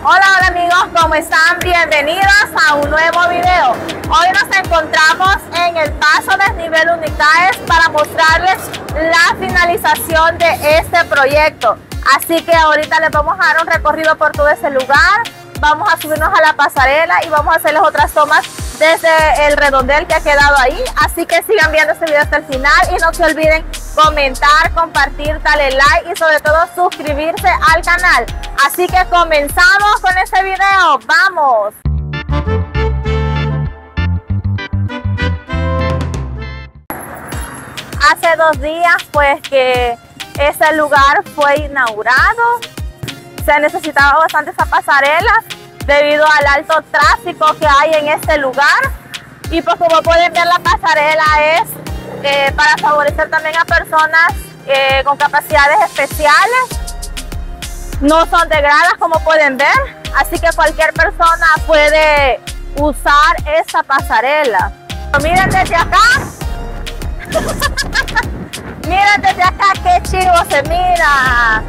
Hola amigos, ¿cómo están? Bienvenidos a un nuevo video. Hoy nos encontramos en el paso desnivel Unicaes para mostrarles la finalización de este proyecto. Así que ahorita les vamos a dar un recorrido por todo ese lugar. Vamos a subirnos a la pasarela y vamos a hacerles otras tomas desde el redondel que ha quedado ahí. Así que sigan viendo este video hasta el final y no se olviden comentar, compartir, darle like y sobre todo suscribirse al canal. Así que comenzamos con este video. ¡Vamos! Hace 2 días pues que este lugar fue inaugurado. Se necesitaba bastante esa pasarela debido al alto tráfico que hay en este lugar. Y pues como pueden ver, la pasarela es para favorecer también a personas con capacidades especiales. No son de gradas, como pueden ver, así que cualquier persona puede usar esta pasarela. Miren desde acá. Miren desde acá qué chivo se mira.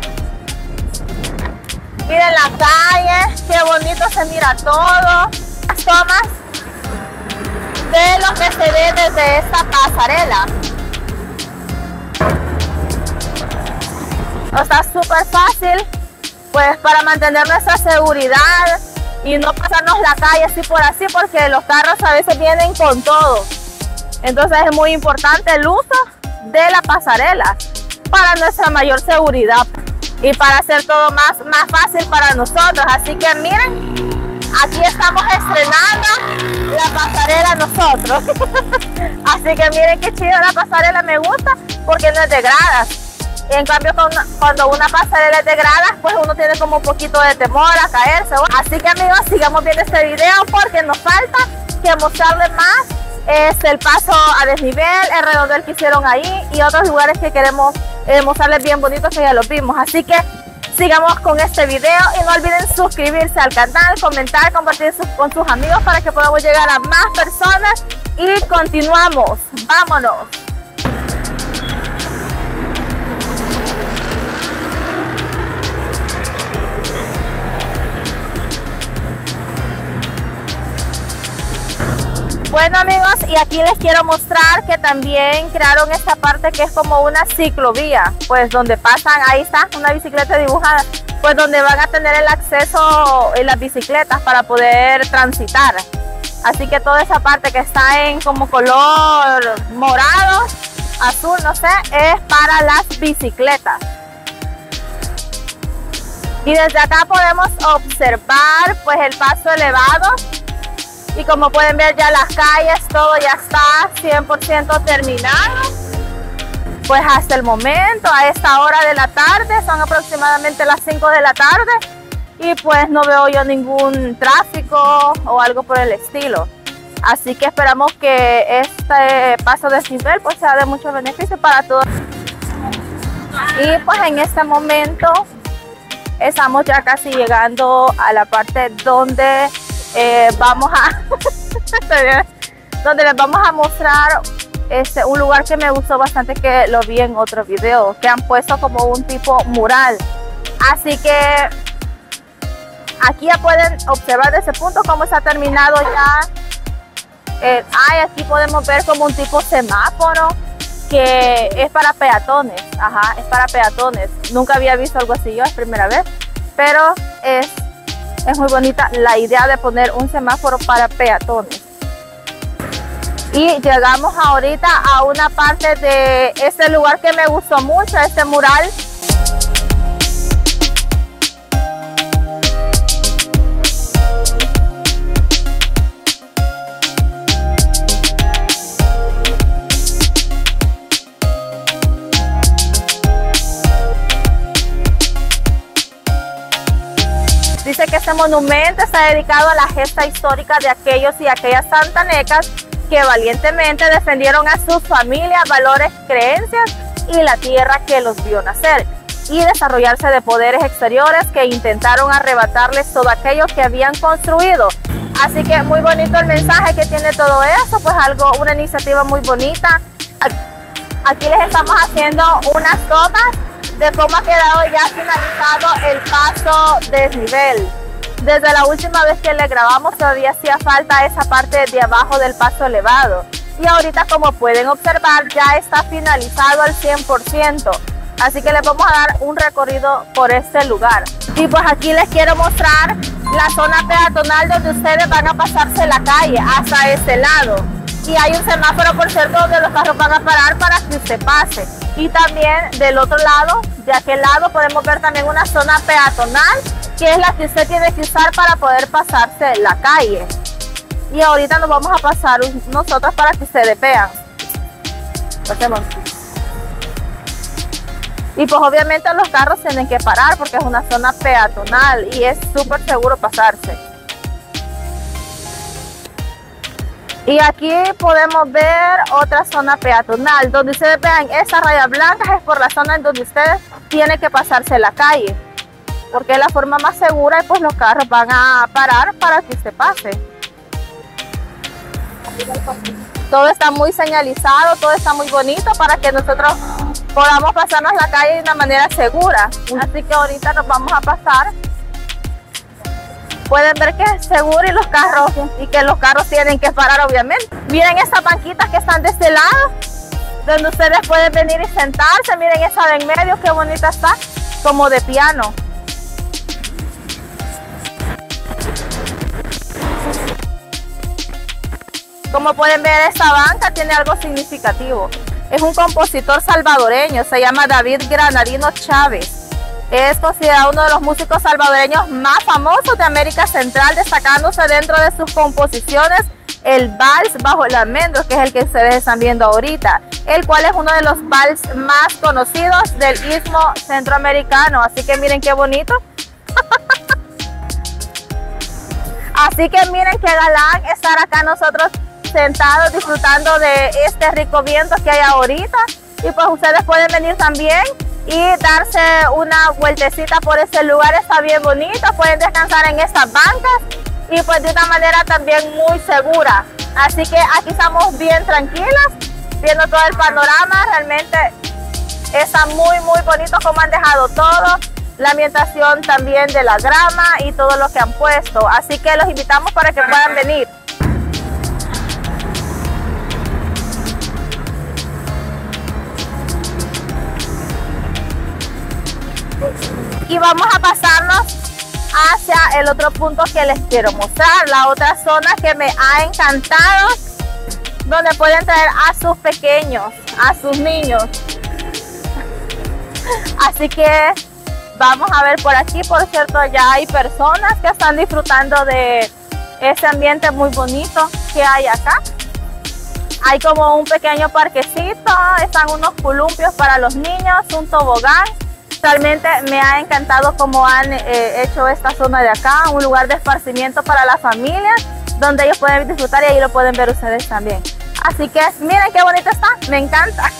Miren la calle, qué bonito se mira todo. Las tomas de lo que se ve desde esta pasarela. Está súper fácil, pues para mantener nuestra seguridad y no pasarnos la calle así por así, porque los carros a veces vienen con todo. Entonces es muy importante el uso de la pasarela para nuestra mayor seguridad y para hacer todo más fácil para nosotros. Así que miren, aquí estamos estrenando la pasarela nosotros. Así que miren qué chido la pasarela, me gusta porque no es de gradas. Y en cambio cuando una pasarela es de gradas, pues uno tiene como un poquito de temor a caerse. Así que amigos, sigamos viendo este video porque nos falta que mostrarles más. Es el paso a desnivel, el redondel que hicieron ahí y otros lugares que queremos mostrarles bien bonitos que ya los vimos. Así que sigamos con este video y no olviden suscribirse al canal, comentar, compartir con sus amigos para que podamos llegar a más personas y continuamos. ¡Vámonos! Bueno amigos, y aquí les quiero mostrar que también crearon esta parte que es como una ciclovía, pues donde pasan, ahí está, una bicicleta dibujada, pues donde van a tener el acceso en las bicicletas para poder transitar. Así que toda esa parte que está en como color morado, azul, no sé, es para las bicicletas. Y desde acá podemos observar pues el paso elevado. Y como pueden ver, ya las calles, todo ya está 100% terminado. Pues hasta el momento, a esta hora de la tarde, son aproximadamente las 5 de la tarde. Y pues no veo yo ningún tráfico o algo por el estilo. Así que esperamos que este paso desnivel pues sea de mucho beneficio para todos. Y pues en este momento estamos ya casi llegando a la parte donde donde les vamos a mostrar un lugar que me gustó bastante, que lo vi en otro video, que han puesto como un tipo mural. Así que aquí ya pueden observar desde ese punto cómo está terminado ya. Aquí podemos ver como un tipo semáforo que es para peatones. Ajá, es para peatones. Nunca había visto algo así yo, es primera vez, pero es muy bonita la idea de poner un semáforo para peatones. Y llegamos ahorita a una parte de este lugar que me gustó mucho, este mural. Dice que este monumento está dedicado a la gesta histórica de aquellos y aquellas santanecas que valientemente defendieron a sus familias, valores, creencias y la tierra que los vio nacer y desarrollarse de poderes exteriores que intentaron arrebatarles todo aquello que habían construido. Así que muy bonito el mensaje que tiene todo eso, pues una iniciativa muy bonita. Aquí les estamos haciendo unas tomas de cómo ha quedado ya finalizado el paso desnivel. Desde la última vez que le grabamos todavía hacía falta esa parte de abajo del paso elevado. Y ahorita, como pueden observar, ya está finalizado al 100%. Así que les vamos a dar un recorrido por este lugar. Y pues aquí les quiero mostrar la zona peatonal donde ustedes van a pasarse la calle hasta este lado. Y hay un semáforo, por cierto, donde los carros van a parar para que usted pase. Y también del otro lado, de aquel lado, podemos ver también una zona peatonal, que es la que usted tiene que usar para poder pasarse la calle. Y ahorita nos vamos a pasar nosotros para que ustedes vean. Pasemos. Y pues obviamente los carros tienen que parar porque es una zona peatonal y es súper seguro pasarse. Y aquí podemos ver otra zona peatonal. Donde ustedes vean esas rayas blancas es por la zona en donde ustedes tienen que pasarse la calle. Porque es la forma más segura y pues los carros van a parar para que usted pase. Todo está muy señalizado, todo está muy bonito para que nosotros podamos pasarnos la calle de una manera segura. Así que ahorita nos vamos a pasar. Pueden ver que es seguro y que los carros tienen que parar, obviamente. Miren estas banquitas que están de este lado, donde ustedes pueden venir y sentarse. Miren esa de en medio, qué bonita está, como de piano. Como pueden ver, esta banca tiene algo significativo. Es un compositor salvadoreño, se llama David Granadino Chávez. Es considerado uno de los músicos salvadoreños más famosos de América Central, destacándose dentro de sus composiciones el vals Bajo el Almendro, que es el que ustedes están viendo ahorita, el cual es uno de los vals más conocidos del istmo centroamericano. Así que miren qué bonito. Así que miren qué galán estar acá nosotros sentados disfrutando de este rico viento que hay ahorita. Y pues ustedes pueden venir también y darse una vueltecita por este lugar, está bien bonito. Pueden descansar en estas bancas y pues de una manera también muy segura. Así que aquí estamos bien tranquilas, viendo todo el panorama. Realmente está muy bonito como han dejado todo. La ambientación también de la grama y todo lo que han puesto. Así que los invitamos para que puedan venir. Y vamos a pasarnos hacia el otro punto que les quiero mostrar, la otra zona que me ha encantado, donde pueden traer a sus pequeños, a sus niños. Así que vamos a ver por aquí. Por cierto, ya hay personas que están disfrutando de este ambiente muy bonito que hay acá. Hay como un pequeño parquecito, están unos columpios para los niños, un tobogán. Realmente me ha encantado cómo han hecho esta zona de acá, un lugar de esparcimiento para la familia, donde ellos pueden disfrutar y ahí lo pueden ver ustedes también. Así que miren qué bonito está, me encanta.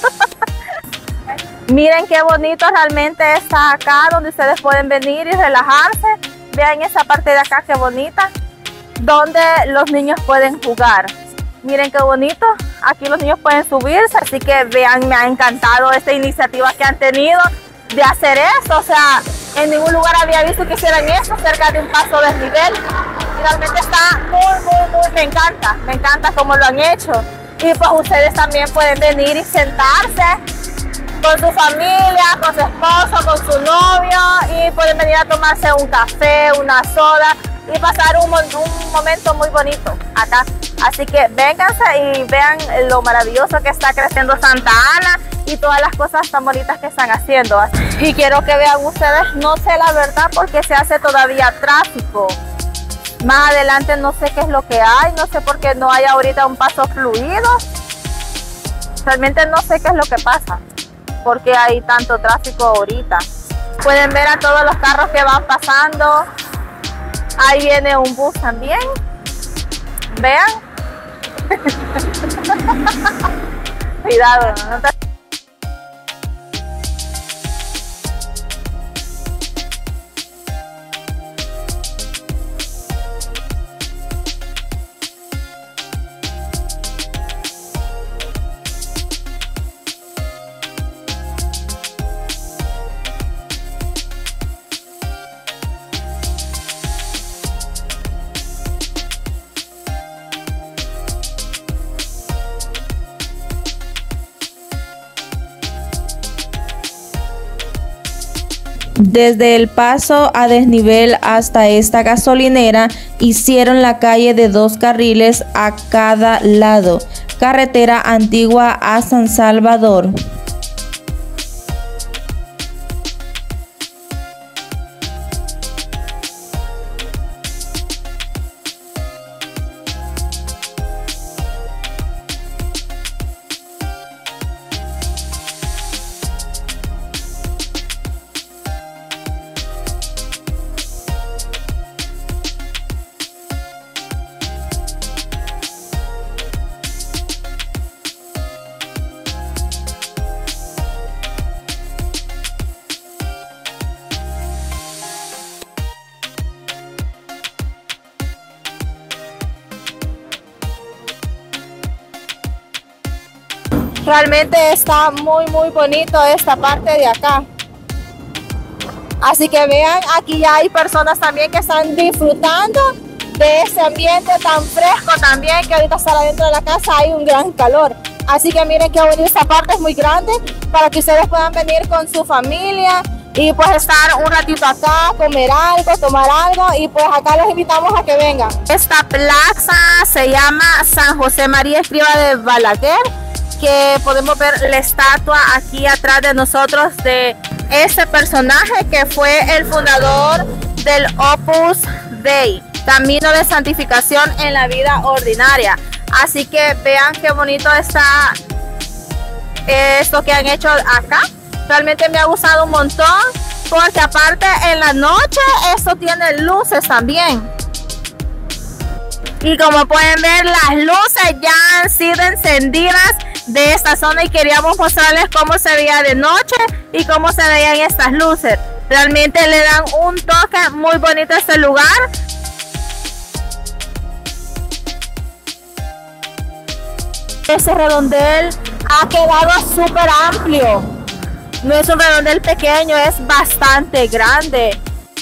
Miren qué bonito realmente está acá, donde ustedes pueden venir y relajarse. Vean esa parte de acá, qué bonita, donde los niños pueden jugar. Miren qué bonito, aquí los niños pueden subirse, así que vean, me ha encantado esta iniciativa que han tenido de hacer esto. O sea, en ningún lugar había visto que hicieran esto cerca de un paso desnivel. Y realmente está muy, me encanta cómo lo han hecho. Y pues ustedes también pueden venir y sentarse con su familia, con su esposo, con su novio, y pueden venir a tomarse un café, una soda y pasar un momento muy bonito acá. Así que vénganse y vean lo maravilloso que está creciendo Santa Ana y todas las cosas tan bonitas que están haciendo. Y quiero que vean ustedes, no sé la verdad porque se hace todavía tráfico. Más adelante no sé qué es lo que hay, no sé por qué no hay ahorita un paso fluido. Realmente no sé qué es lo que pasa, porque hay tanto tráfico ahorita. Pueden ver a todos los carros que van pasando. Ahí viene un bus también. Vean. Cuidado, no te... Desde el paso a desnivel hasta esta gasolinera hicieron la calle de 2 carriles a cada lado, carretera antigua a San Salvador. Realmente está muy bonito esta parte de acá. Así que vean, aquí ya hay personas también que están disfrutando de ese ambiente tan fresco también, que ahorita estar adentro de la casa hay un gran calor. Así que miren que bonita, esta parte es muy grande para que ustedes puedan venir con su familia y pues estar un ratito acá, comer algo, tomar algo, y pues acá los invitamos a que vengan. Esta plaza se llama San José María Escriba de Balaguer, que podemos ver la estatua aquí atrás de nosotros de ese personaje que fue el fundador del Opus Dei, camino de santificación en la vida ordinaria. Así que vean qué bonito está esto que han hecho acá. Realmente me ha gustado un montón, porque aparte en la noche esto tiene luces también. Y como pueden ver, las luces ya han sido encendidas de esta zona y queríamos mostrarles cómo se veía de noche y cómo se veían estas luces. Realmente le dan un toque muy bonito a este lugar. Ese redondel ha quedado súper amplio. No es un redondel pequeño, es bastante grande.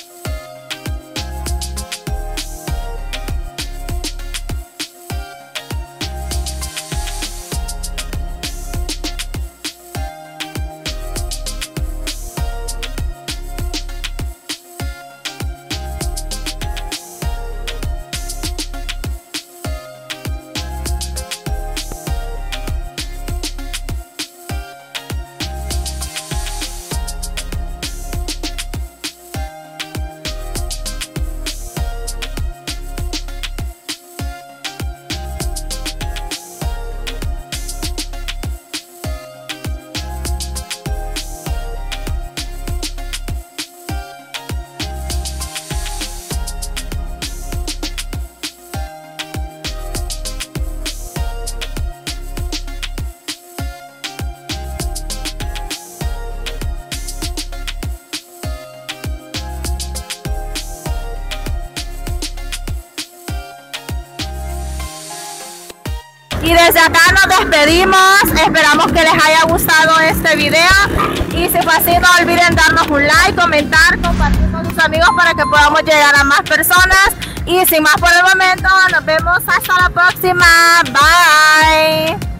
Y desde acá nos despedimos, esperamos que les haya gustado este video, y si fue así no olviden darnos un like, comentar, compartir con sus amigos para que podamos llegar a más personas. Y sin más por el momento, nos vemos hasta la próxima, bye.